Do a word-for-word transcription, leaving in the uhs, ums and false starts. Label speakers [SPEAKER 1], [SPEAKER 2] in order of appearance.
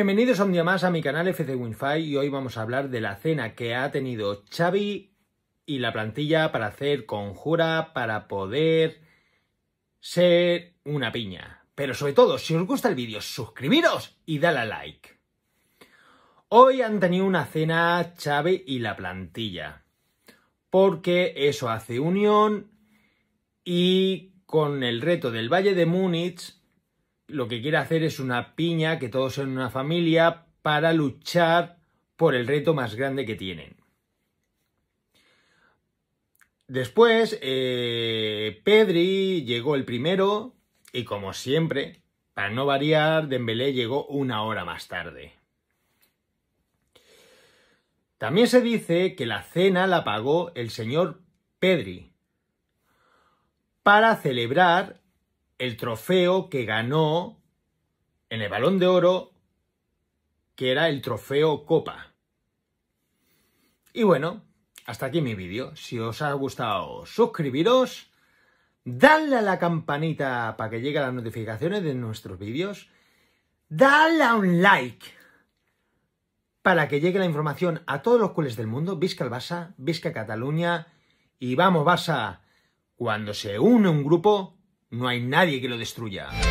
[SPEAKER 1] bienvenidos un día más a mi canal F C Winfive y hoy vamos a hablar de la cena que ha tenido Xavi y la plantilla para hacer conjura para poder ser una piña. Pero sobre todo, si os gusta el vídeo, suscribiros y dale a like. Hoy han tenido una cena Xavi y la plantilla, porque eso hace unión y con el reto del Valle de Múnich lo que quiere hacer es una piña, que todos son una familia, para luchar por el reto más grande que tienen. Después, eh, Pedri llegó el primero y, como siempre, para no variar, Dembélé llegó una hora más tarde. También se dice que la cena la pagó el señor Pedri para celebrar el trofeo que ganó en el Balón de Oro, que era el trofeo Copa. Y bueno, hasta aquí mi vídeo. Si os ha gustado, suscribiros, dadle a la campanita para que lleguen las notificaciones de nuestros vídeos, dadle a un like para que llegue la información a todos los culés del mundo. Visca el Barça, visca Cataluña y vamos Barça. Cuando se une un grupo, no hay nadie que lo destruya.